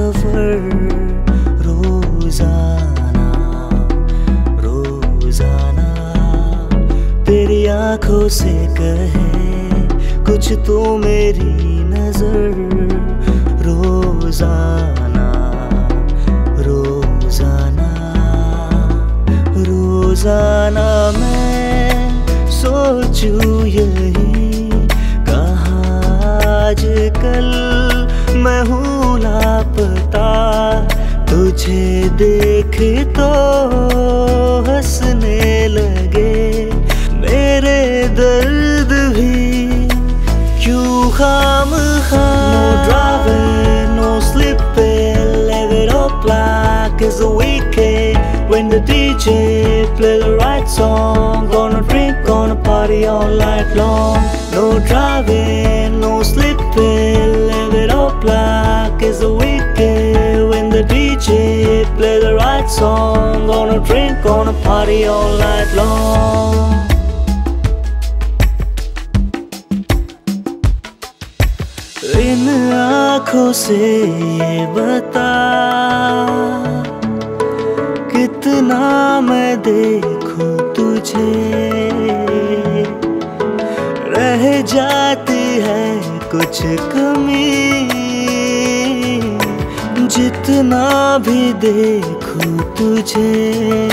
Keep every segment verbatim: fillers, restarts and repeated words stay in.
सफर रोजाना रोजाना तेरी आंखों से कहे कुछ तो मेरी नजर रोजाना रोजाना रोजाना मैं सोचूं यही कहाँ आजकल मैं हूँ लापता। तुझे देख तो हंसने लगे मेरे दर्द भी क्यों खामखा। No driving, no sleeping, live it up like it's a weekend. When the D J play the right song, gonna drink, gonna party all night long. No driving, no sleeping, live it up like it's a weekend. When the D J play the right song, gonna drink, gonna party all night long. इन आँखों से ये बता कितना मैं देखूं तुझे, रह जाती है कुछ कमी जितना भी देखूं तुझे।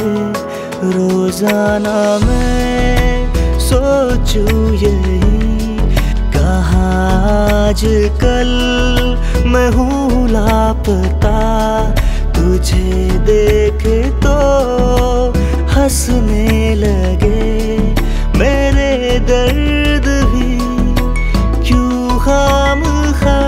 रोजाना मैं सोचूं यही कहाँ आजकल मैं हूँ लापता। तुझे देख तो हंसने लगे मेरे दर्द भी क्यों खामखा।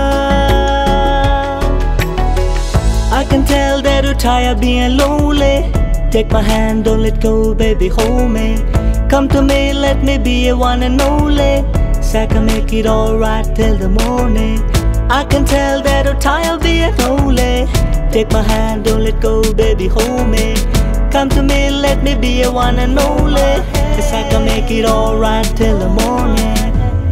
I can tell that you're tired being lonely. Take my hand, don't let go, baby, hold me. Come to me, let me be your one and only. So I can make it alright till the morning. I can tell that you're tired being lonely. Take my hand, don't let go, baby, hold me. Come to me, let me be your one and only. Cause I can make it alright till the morning.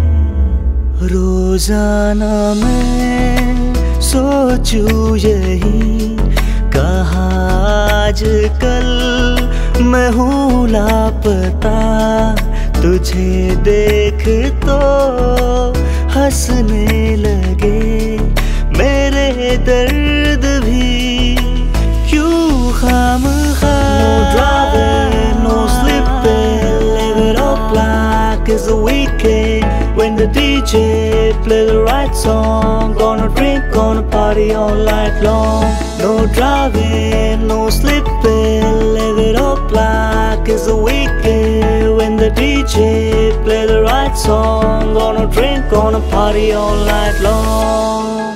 रोजाना मैं सोचूं यही कहाँ आजकल मैं हूँ लापता। तुझे देख तो हंसने लगे मेरे दर्द भी क्यों खामखा। No driving, no sleeping, live it up like it's a weekend. When the D J play the right song, gonna drink, gonna party all night long. No driving, no sleeping, live it up like it's a weekend. When the D J play the right song, gonna drink, gonna party all night long.